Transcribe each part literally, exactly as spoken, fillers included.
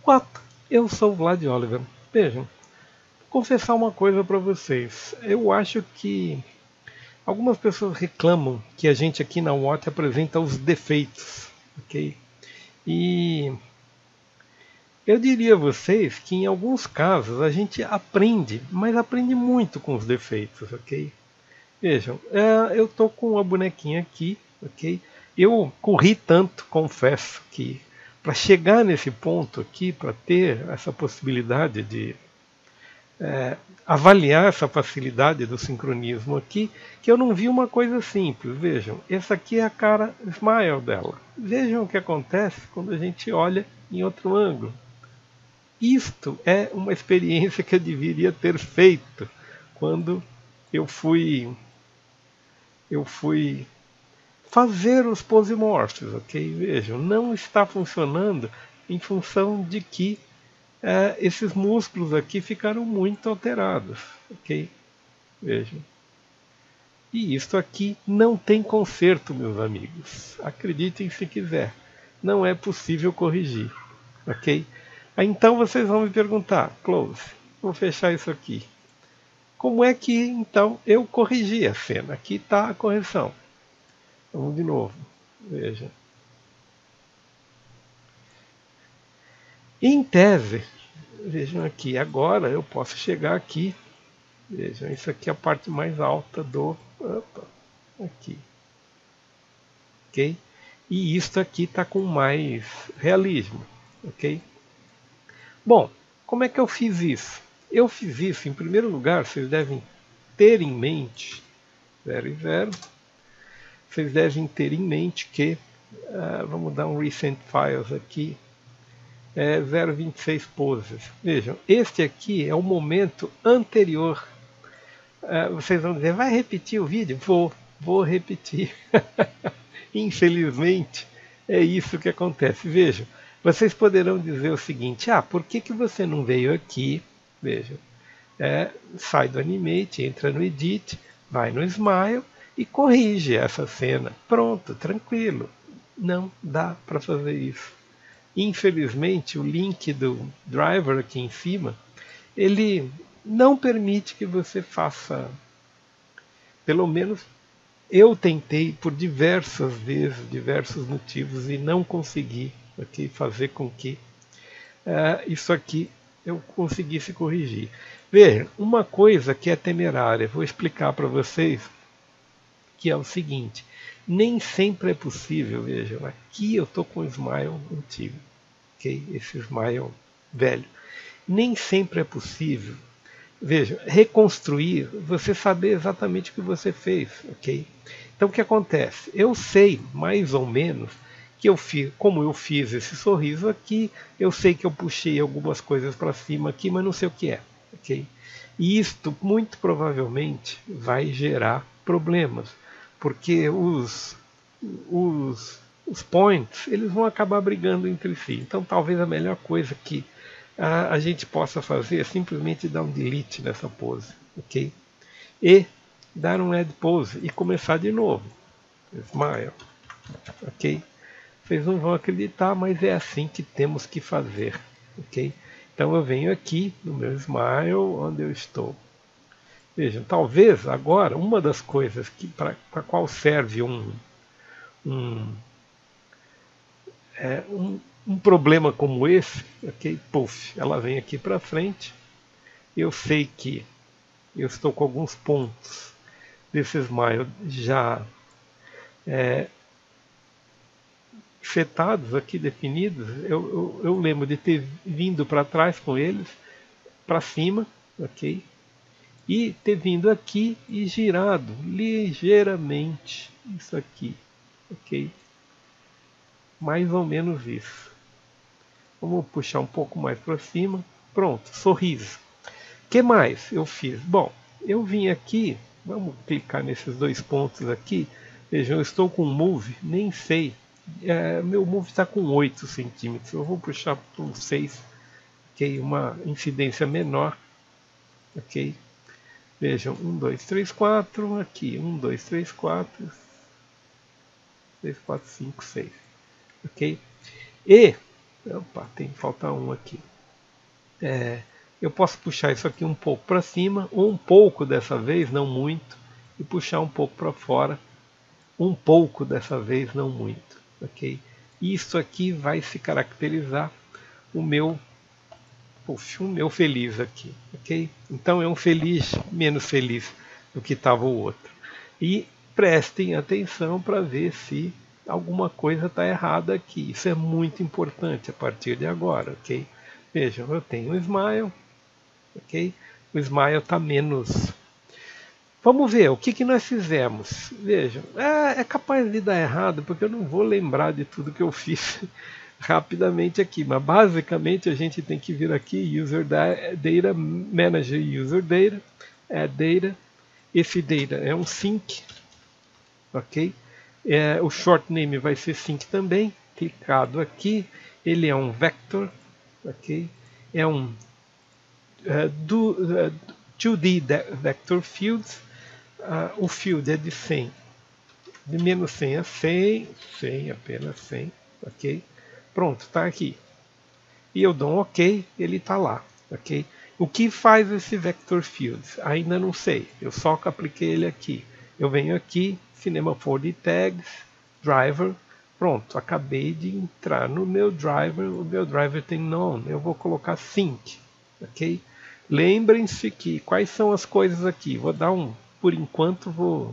What? Eu sou o Vlad Oliver. Vejam, vou confessar uma coisa para vocês. Eu acho que algumas pessoas reclamam que a gente aqui na Watt apresenta os defeitos, ok? E eu diria a vocês que em alguns casos a gente aprende, mas aprende muito com os defeitos, ok? Vejam, é, eu tô com uma bonequinha aqui, ok? Eu corri tanto, confesso, que para chegar nesse ponto aqui, para ter essa possibilidade de é, avaliar essa facilidade do sincronismo aqui, que eu não vi uma coisa simples. Vejam, essa aqui é a cara smile dela. Vejam o que acontece quando a gente olha em outro ângulo. Isto é uma experiência que eu deveria ter feito quando eu fui eu fui fazer os posimorphs, ok? Vejam, não está funcionando em função de que é, esses músculos aqui ficaram muito alterados, ok? Vejam. E isto aqui não tem conserto, meus amigos. Acreditem se quiser. Não é possível corrigir, ok? Então vocês vão me perguntar, close, vou fechar isso aqui. Como é que então eu corrigi a cena? Aqui está a correção. Vamos de novo. Veja. Em tese, vejam aqui, agora eu posso chegar aqui. Vejam, isso aqui é a parte mais alta do... Opa, aqui. Ok? E isto aqui está com mais realismo. Ok? Bom, como é que eu fiz isso? Eu fiz isso, em primeiro lugar, vocês devem ter em mente, zero e zero, vocês devem ter em mente que, uh, vamos dar um Recent Files aqui, é zero vírgula vinte e seis poses. Vejam, este aqui é o momento anterior. Uh, vocês vão dizer, vai repetir o vídeo? Vou, vou repetir. Infelizmente, é isso que acontece. Vejam, vocês poderão dizer o seguinte, ah, por que, que você não veio aqui? Vejam, é, sai do Animate, entra no Edit, vai no Smile e corrige essa cena. Pronto, tranquilo. Não dá para fazer isso. Infelizmente, o link do driver aqui em cima, ele não permite que você faça, pelo menos eu tentei por diversas vezes, diversos motivos, e não consegui okay, fazer com que uh, isso aqui eu conseguisse corrigir. Veja, uma coisa que é temerária, vou explicar para vocês, que é o seguinte, nem sempre é possível, vejam, aqui eu estou com o Smile antigo, okay? Esse Smile velho. Nem sempre é possível, veja, reconstruir, você saber exatamente o que você fez, ok? Então o que acontece? Eu sei, mais ou menos, que eu fiz, como eu fiz esse sorriso aqui, eu sei que eu puxei algumas coisas para cima aqui, mas não sei o que é, ok? E isto, muito provavelmente, vai gerar problemas, porque os, os, os points, eles vão acabar brigando entre si. Então talvez a melhor coisa que a, a gente possa fazer é simplesmente dar um delete nessa pose, ok? E dar um add pose e começar de novo. Smile, ok? Vocês não vão acreditar, mas é assim que temos que fazer, ok? Então eu venho aqui no meu Smile, onde eu estou. Vejam, talvez agora uma das coisas que para a qual serve um um, é, um um problema como esse, ok? Puff, ela vem aqui para frente. Eu sei que eu estou com alguns pontos desse Smile já é, setados aqui, definidos. Eu, eu, eu lembro de ter vindo para trás com eles, para cima, ok? E ter vindo aqui e girado ligeiramente isso aqui, ok? Mais ou menos isso. Vamos puxar um pouco mais para cima. Pronto, sorriso. O que mais eu fiz? Bom, eu vim aqui, vamos clicar nesses dois pontos aqui. Vejam, eu estou com um move, nem sei. É, meu move está com oito centímetros. Eu vou puxar para um seis, ok? Uma incidência menor, ok? Vejam, um, dois, três, quatro, aqui, um, dois, três, quatro, três, quatro, cinco, seis, ok? E Opa, tem falta um aqui. É, eu posso puxar isso aqui um pouco para cima, ou um pouco dessa vez, não muito, e puxar um pouco para fora, um pouco dessa vez, não muito, ok? Isso aqui vai se caracterizar o meu, puxa, o meu feliz aqui, ok? Então é um feliz menos feliz do que estava o outro. E prestem atenção para ver se alguma coisa está errada aqui. Isso é muito importante a partir de agora, ok? Vejam, eu tenho o smile, ok? O smile está menos. Vamos ver o que, que nós fizemos. Vejam, é, é capaz de dar errado porque eu não vou lembrar de tudo que eu fiz rapidamente aqui, mas basicamente a gente tem que vir aqui, User Data, Manager User Data, Add Data. Esse data é um sync, ok? É, o short name vai ser sync também, clicado aqui, ele é um vector, ok? É um uh, do, uh, dois D vector fields, uh, o field é de cem, de menos cem a cem, cem, apenas cem, ok? Pronto, está aqui. E eu dou um ok, ele está lá, ok? O que faz esse vector fields? Ainda não sei, eu só apliquei ele aqui. Eu venho aqui, Cinema four D Tags, Driver, pronto, acabei de entrar no meu driver, o meu driver tem none, eu vou colocar sync, ok? Lembrem-se que, quais são as coisas aqui? Vou dar um, por enquanto vou,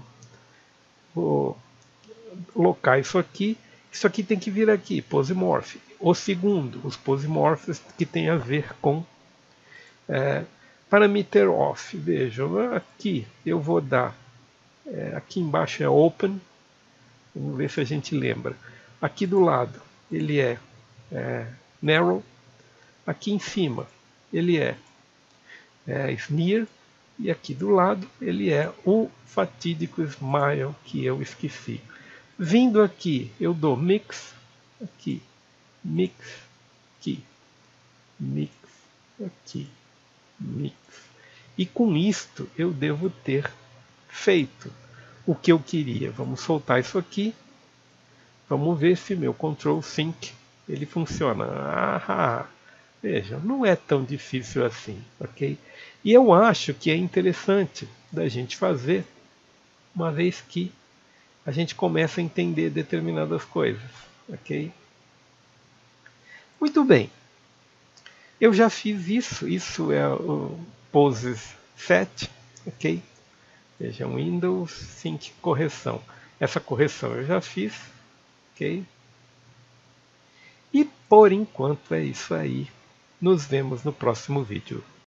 vou colocar isso aqui, isso aqui tem que vir aqui, Posemorph. O segundo, os Posemorphs que tem a ver com é, parameter off. Vejam, aqui eu vou dar, é, aqui embaixo é open, vamos ver se a gente lembra. Aqui do lado ele é, é narrow, aqui em cima ele é, é smear, e aqui do lado ele é o fatídico smile que eu esqueci. Vindo aqui eu dou mix, aqui, mix, aqui, mix, aqui, mix. E com isto eu devo ter feito o que eu queria. Vamos soltar isso aqui. Vamos ver se meu Control Sync ele funciona. Ah, veja, não é tão difícil assim, ok? E eu acho que é interessante da gente fazer, uma vez que a gente começa a entender determinadas coisas, ok? Muito bem. Eu já fiz isso, isso é o Poses sete, ok? Veja, Windows Sync correção. Essa correção eu já fiz, ok? E por enquanto é isso aí. Nos vemos no próximo vídeo.